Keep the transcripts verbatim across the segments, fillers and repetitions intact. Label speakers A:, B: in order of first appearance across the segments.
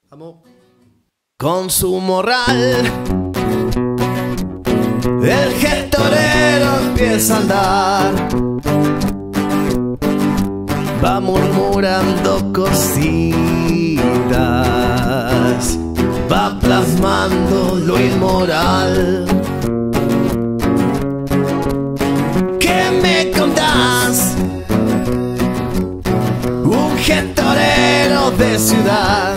A: Vamos. Con su morral, el gestorero empieza a andar. Va murmurando cositas, va plasmando lo inmoral. ¿Qué me contás? Un gestorero de ciudad,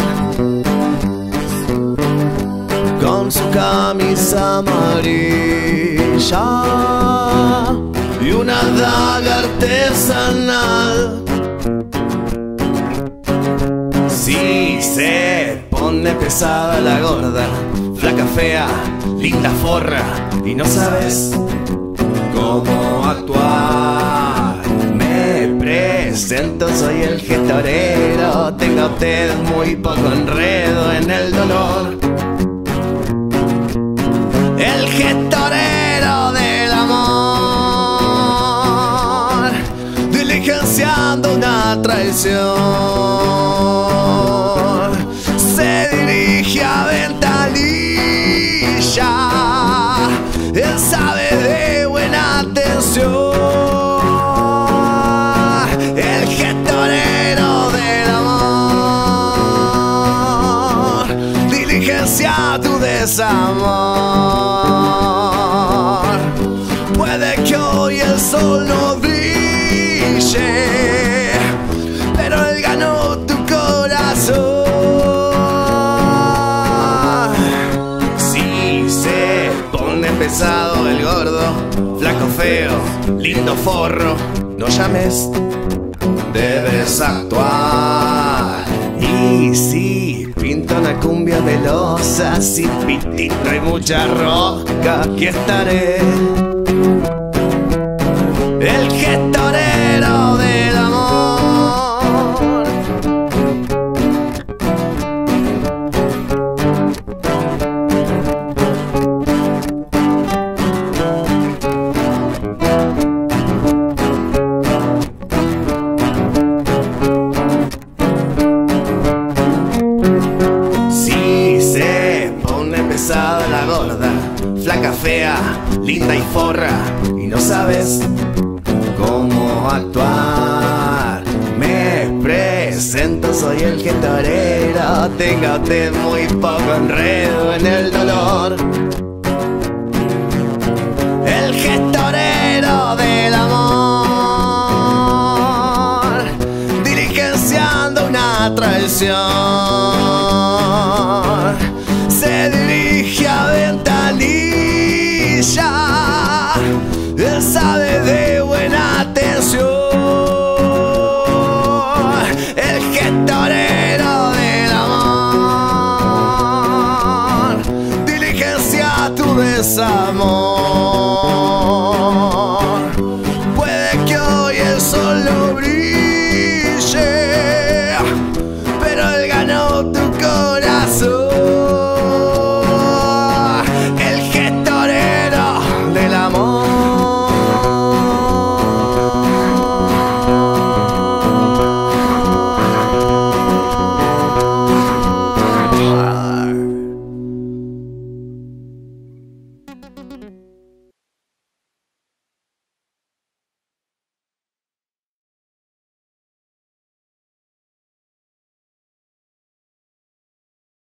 A: con su camisa amarilla y una daga artesanal. Si se pone pesada la gorda, flaca fea, linda forra, y no sabes cómo actuar. Me presento, soy el gestorero, tenga usted muy poco enredo en el dolor. El gestorero del amor, diligenciando una traición, se dirige a Ventanilla, él sabe de buena atención. El gestorero del amor, diligencia tu desamor. Puede que hoy el sol no brille, pero él ganó tu corazón. Si se pone pesado el gordo, flaco feo, lindo forro, no llames, debes actuar. Y si pinta una cumbia velosa, si pitito y mucha rosca, aquí estaré. El gestorero del amor. Si se pone pesada la gorda, flaca fea, linda y forra, y no sabes cómo actuar. Me presento, soy el gestorero, tenga usted muy poco enredo en el dolor. El gestorero del amor, diligenciando una traición, se dirige a Ventanilla.